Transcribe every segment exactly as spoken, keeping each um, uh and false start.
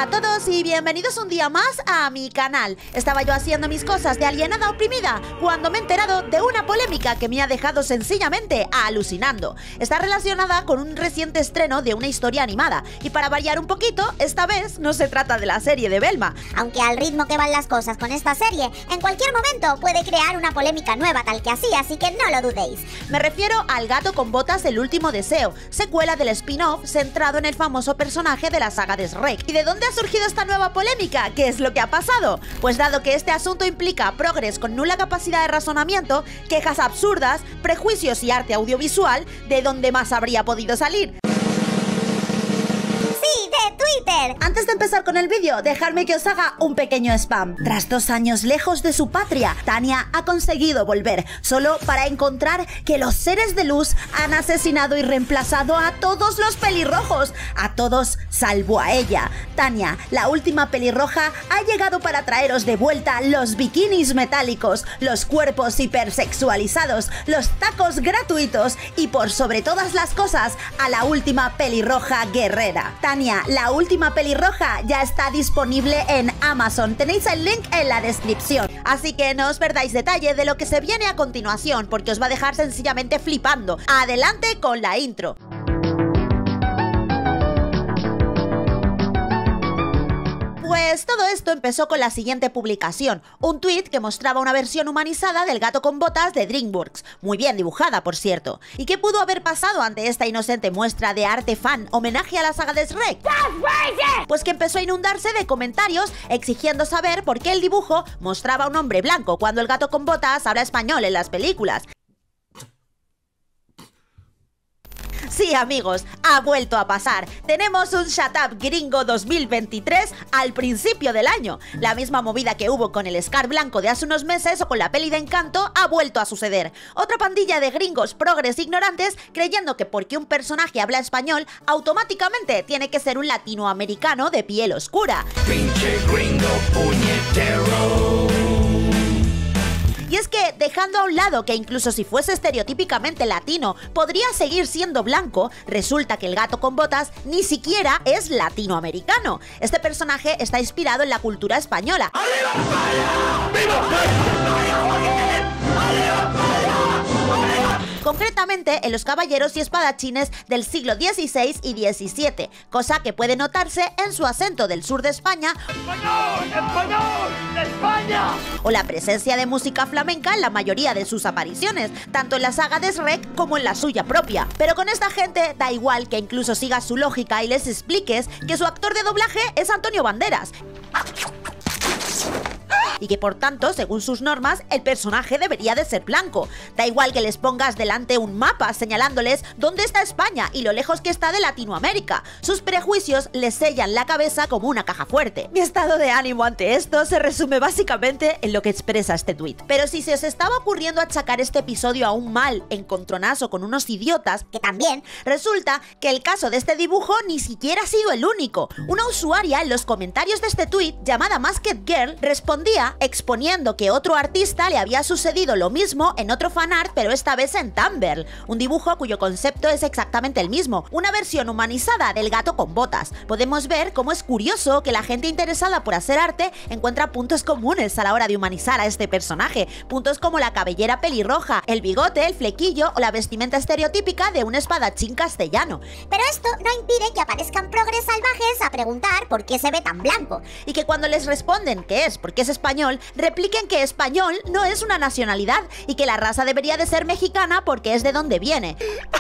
a todos y bienvenidos un día más a mi canal. Estaba yo haciendo mis cosas de alienada oprimida cuando me he enterado de una polémica que me ha dejado sencillamente alucinando. Está relacionada con un reciente estreno de una historia animada y para variar un poquito, esta vez no se trata de la serie de Velma. Aunque al ritmo que van las cosas con esta serie, en cualquier momento puede crear una polémica nueva tal que así, así que no lo dudéis. Me refiero al Gato con Botas El Último Deseo, secuela del spin-off centrado en el famoso personaje de la saga de Shrek. ¿Y de dónde ha surgido esta nueva polémica? ¿Qué es lo que ha pasado? Pues dado que este asunto implica progres con nula capacidad de razonamiento, quejas absurdas, prejuicios y arte audiovisual, ¿de dónde más habría podido salir? Twitter. Antes de empezar con el vídeo, dejadme que os haga un pequeño spam. Tras dos años lejos de su patria, Tania ha conseguido volver, solo para encontrar que los seres de luz han asesinado y reemplazado a todos los pelirrojos, a todos salvo a ella. Tania, la última pelirroja, ha llegado para traeros de vuelta los bikinis metálicos, los cuerpos hipersexualizados, los tacos gratuitos y por sobre todas las cosas, a la última pelirroja guerrera. Tania, la última pelirroja, ya está disponible en Amazon. Tenéis el link en la descripción. Así que no os perdáis detalle de lo que se viene a continuación, porque os va a dejar sencillamente flipando. Adelante con la intro. Pues todo esto empezó con la siguiente publicación, un tuit que mostraba una versión humanizada del Gato con Botas de DreamWorks, muy bien dibujada por cierto. ¿Y qué pudo haber pasado ante esta inocente muestra de arte fan, homenaje a la saga de Shrek? Pues que empezó a inundarse de comentarios exigiendo saber por qué el dibujo mostraba a un hombre blanco cuando el Gato con Botas habla español en las películas. Sí, amigos, ha vuelto a pasar. Tenemos un Shut Up Gringo dos mil veintitrés al principio del año. La misma movida que hubo con el Scar blanco de hace unos meses o con la peli de Encanto ha vuelto a suceder. Otra pandilla de gringos progres ignorantes creyendo que porque un personaje habla español, automáticamente tiene que ser un latinoamericano de piel oscura. Pinche gringo puñetero. Y es que, dejando a un lado que incluso si fuese estereotípicamente latino, podría seguir siendo blanco, resulta que el Gato con Botas ni siquiera es latinoamericano. Este personaje está inspirado en la cultura española. ¡Arriba España! ¡Viva España! ¡Arriba España! Concretamente en los caballeros y espadachines del siglo dieciséis y diecisiete, cosa que puede notarse en su acento del sur de España ¡Español! ¡Español! ¡De España! o la presencia de música flamenca en la mayoría de sus apariciones, tanto en la saga de Shrek como en la suya propia. Pero con esta gente da igual que incluso sigas su lógica y les expliques que su actor de doblaje es Antonio Banderas. Y que por tanto, según sus normas, el personaje debería de ser blanco. Da igual que les pongas delante un mapa señalándoles dónde está España y lo lejos que está de Latinoamérica. Sus prejuicios les sellan la cabeza como una caja fuerte. Mi estado de ánimo ante esto se resume básicamente en lo que expresa este tuit. Pero si se os estaba ocurriendo achacar este episodio a un mal encontronazo con unos idiotas, Que también, resulta que el caso de este dibujo ni siquiera ha sido el único. Una usuaria en los comentarios de este tuit, llamada Masked Girl, respondía exponiendo que otro artista le había sucedido lo mismo en otro fanart, pero esta vez en Tumblr, un dibujo cuyo concepto es exactamente el mismo, una versión humanizada del Gato con Botas. Podemos ver cómo es curioso que la gente interesada por hacer arte encuentra puntos comunes a la hora de humanizar a este personaje, puntos como la cabellera pelirroja, el bigote, el flequillo o la vestimenta estereotípica de un espadachín castellano. pero esto no impide que aparezcan progres salvajes a preguntar por qué se ve tan blanco. Y que cuando les responden que es porque es español, repliquen que español no es una nacionalidad y que la raza debería de ser mexicana porque es de donde viene.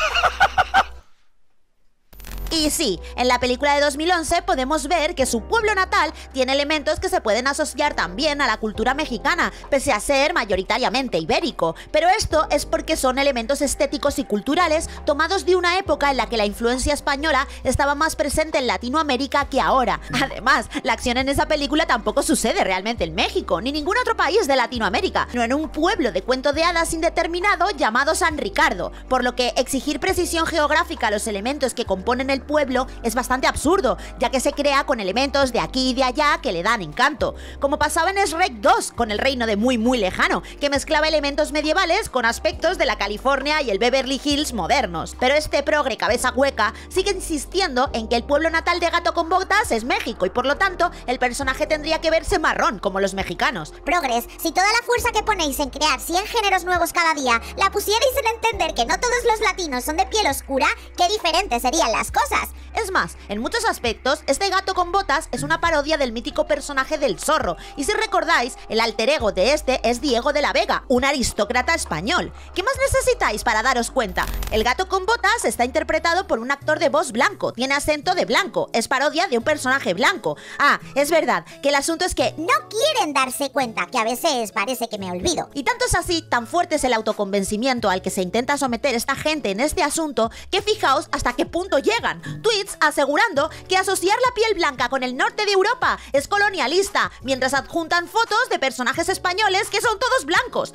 Y sí, en la película de dos mil once podemos ver que su pueblo natal tiene elementos que se pueden asociar también a la cultura mexicana, pese a ser mayoritariamente ibérico. Pero esto es porque son elementos estéticos y culturales tomados de una época en la que la influencia española estaba más presente en Latinoamérica que ahora. Además, la acción en esa película tampoco sucede realmente en México, ni ningún otro país de Latinoamérica, sino en un pueblo de cuento de hadas indeterminado llamado San Ricardo, por lo que exigir precisión geográfica a los elementos que componen el el pueblo es bastante absurdo, ya que se crea con elementos de aquí y de allá que le dan encanto, como pasaba en Shrek dos con el reino de muy muy lejano, que mezclaba elementos medievales con aspectos de la California y el Beverly Hills modernos. Pero este progre cabeza hueca sigue insistiendo en que el pueblo natal de Gato con Botas es México y por lo tanto el personaje tendría que verse marrón como los mexicanos. Progres, si toda la fuerza que ponéis en crear cien géneros nuevos cada día la pusierais en entender que no todos los latinos son de piel oscura, qué diferentes serían las cosas. Es más, en muchos aspectos, este Gato con Botas es una parodia del mítico personaje del Zorro, y si recordáis, el alter ego de este es Diego de la Vega, un aristócrata español. ¿Qué más necesitáis para daros cuenta? El Gato con Botas está interpretado por un actor de voz blanco, tiene acento de blanco, es parodia de un personaje blanco. Ah, es verdad, que el asunto es que no quieren darse cuenta, que a veces parece que me olvido. Y tanto es así, tan fuerte es el autoconvencimiento al que se intenta someter esta gente en este asunto, que fijaos hasta qué punto llegan. Tweets asegurando que asociar la piel blanca con el norte de Europa es colonialista, mientras adjuntan fotos de personajes españoles que son todos blancos.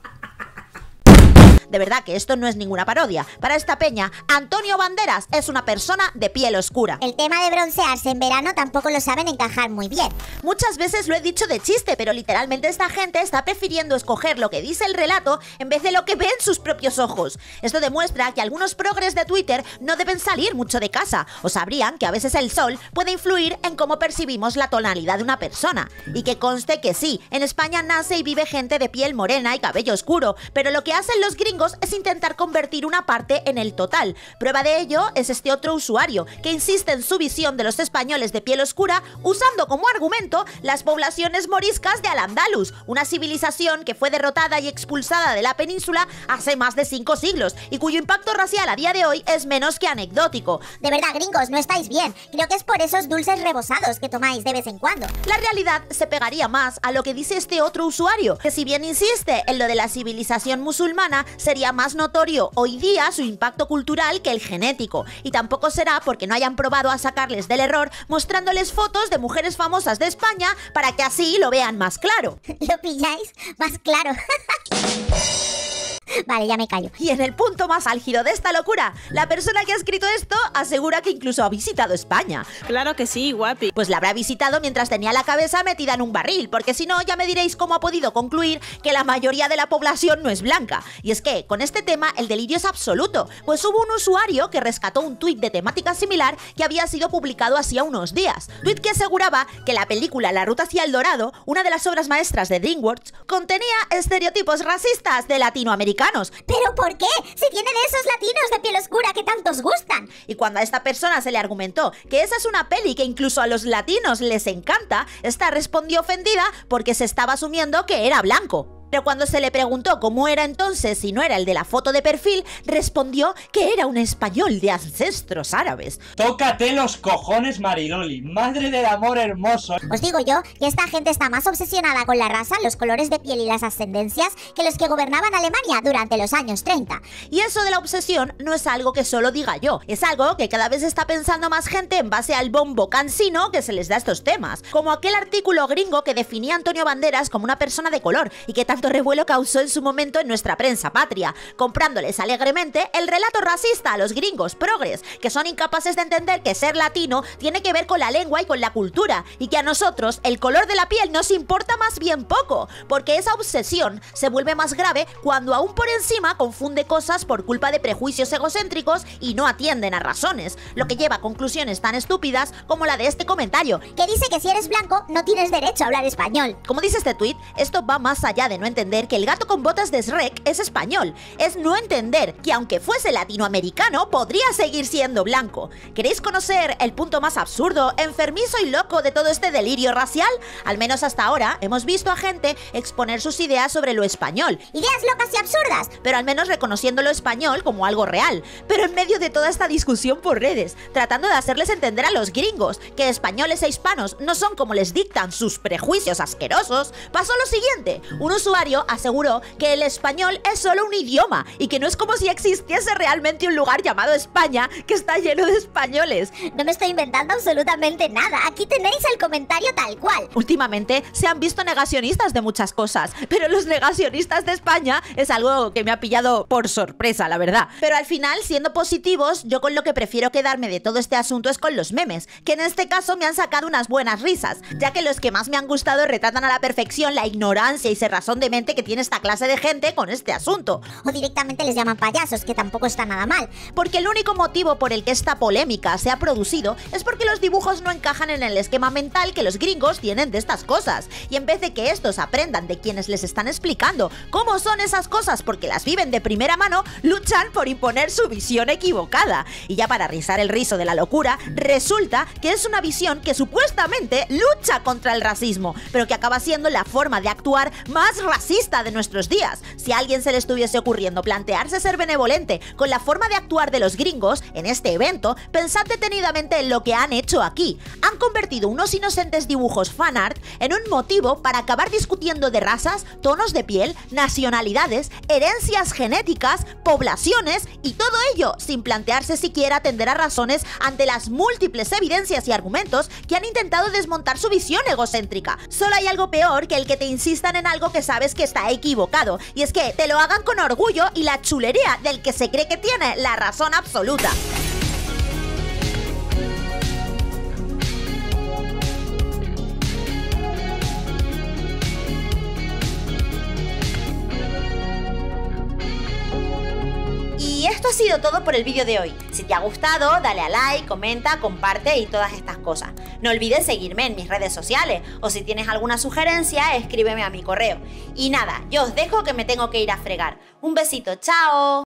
De verdad que esto no es ninguna parodia. Para esta peña, Antonio Banderas es una persona de piel oscura. El tema de broncearse en verano tampoco lo saben encajar muy bien. Muchas veces lo he dicho de chiste, pero literalmente esta gente está prefiriendo escoger lo que dice el relato en vez de lo que ven sus propios ojos. Esto demuestra que algunos progres de Twitter no deben salir mucho de casa, o sabrían que a veces el sol puede influir en cómo percibimos la tonalidad de una persona. Y que conste que sí, en España nace y vive gente de piel morena y cabello oscuro, pero lo que hacen los gringos es intentar convertir una parte en el total. Prueba de ello es este otro usuario, que insiste en su visión de los españoles de piel oscura usando como argumento las poblaciones moriscas de Al-Ándalus, una civilización que fue derrotada y expulsada de la península hace más de cinco siglos y cuyo impacto racial a día de hoy es menos que anecdótico. De verdad, gringos, no estáis bien. Creo que es por esos dulces rebosados que tomáis de vez en cuando. La realidad se pegaría más a lo que dice este otro usuario, que si bien insiste en lo de la civilización musulmana, sería más notorio hoy día su impacto cultural que el genético, y tampoco será porque no hayan probado a sacarles del error mostrándoles fotos de mujeres famosas de España para que así lo vean más claro. ¿Lo pilláis? Más claro. Vale, ya me callo. Y en el punto más álgido de esta locura, la persona que ha escrito esto asegura que incluso ha visitado España. Claro que sí, guapi. Pues la habrá visitado mientras tenía la cabeza metida en un barril, porque si no ya me diréis cómo ha podido concluir que la mayoría de la población no es blanca. Y es que, con este tema, el delirio es absoluto, pues hubo un usuario que rescató un tuit de temática similar que había sido publicado hacía unos días. Tuit que aseguraba que la película La Ruta hacia el Dorado, una de las obras maestras de DreamWorks, contenía estereotipos racistas de latinoamericanos. ¿Pero por qué? Si tienen esos latinos de piel oscura que tantos gustan. Y cuando a esta persona se le argumentó que esa es una peli que incluso a los latinos les encanta, esta respondió ofendida porque se estaba asumiendo que era blanco. Pero cuando se le preguntó cómo era entonces si no era el de la foto de perfil, respondió que era un español de ancestros árabes. Tócate los cojones, Mariloli, madre del amor hermoso. Os digo yo que esta gente está más obsesionada con la raza, los colores de piel y las ascendencias que los que gobernaban Alemania durante los años treinta. Y eso de la obsesión no es algo que solo diga yo, es algo que cada vez está pensando más gente en base al bombo cansino que se les da a estos temas. Como aquel artículo gringo que definía a Antonio Banderas como una persona de color y que tanto revuelo causó en su momento en nuestra prensa patria, comprándoles alegremente el relato racista a los gringos progres, que son incapaces de entender que ser latino tiene que ver con la lengua y con la cultura, y que a nosotros el color de la piel nos importa más bien poco, porque esa obsesión se vuelve más grave cuando aún por encima confunde cosas por culpa de prejuicios egocéntricos y no atienden a razones, lo que lleva a conclusiones tan estúpidas como la de este comentario, que dice que si eres blanco no tienes derecho a hablar español. Como dice este tuit, esto va más allá de no entender que el gato con botas de Shrek es español. Es no entender que aunque fuese latinoamericano, podría seguir siendo blanco. ¿Queréis conocer el punto más absurdo, enfermizo y loco de todo este delirio racial? Al menos hasta ahora hemos visto a gente exponer sus ideas sobre lo español. Ideas locas y absurdas, pero al menos reconociendo lo español como algo real. Pero en medio de toda esta discusión por redes, tratando de hacerles entender a los gringos que españoles e hispanos no son como les dictan sus prejuicios asquerosos, pasó lo siguiente. Un usuario usuario aseguró que el español es solo un idioma y que no es como si existiese realmente un lugar llamado España que está lleno de españoles. No me estoy inventando absolutamente nada. Aquí tenéis el comentario tal cual. Últimamente se han visto negacionistas de muchas cosas, pero los negacionistas de España es algo que me ha pillado por sorpresa, la verdad. Pero al final, siendo positivos, yo con lo que prefiero quedarme de todo este asunto es con los memes, que en este caso me han sacado unas buenas risas, ya que los que más me han gustado retratan a la perfección la ignorancia y cerrazón de mente que tiene esta clase de gente con este asunto. O directamente les llaman payasos, que tampoco está nada mal. Porque el único motivo por el que esta polémica se ha producido es porque los dibujos no encajan en el esquema mental que los gringos tienen de estas cosas. Y en vez de que estos aprendan de quienes les están explicando cómo son esas cosas porque las viven de primera mano, luchan por imponer su visión equivocada. Y ya para rizar el rizo de la locura, resulta que es una visión que supuestamente lucha contra el racismo, pero que acaba siendo la forma de actuar más racista de nuestros días. Si a alguien se le estuviese ocurriendo plantearse ser benevolente con la forma de actuar de los gringos en este evento, pensad detenidamente en lo que han hecho aquí. Han convertido unos inocentes dibujos fanart en un motivo para acabar discutiendo de razas, tonos de piel, nacionalidades, herencias genéticas, poblaciones y todo ello sin plantearse siquiera atender a razones ante las múltiples evidencias y argumentos que han intentado desmontar su visión egocéntrica. Solo hay algo peor que el que te insistan en algo que sabes que está equivocado, y es que te lo hagan con orgullo y la chulería del que se cree que tiene la razón absoluta. Y esto ha sido todo por el vídeo de hoy. Si te ha gustado, dale a like, comenta, comparte y todas estas cosas. No olvides seguirme en mis redes sociales, o si tienes alguna sugerencia, escríbeme a mi correo. Y nada, yo os dejo que me tengo que ir a fregar. Un besito, chao.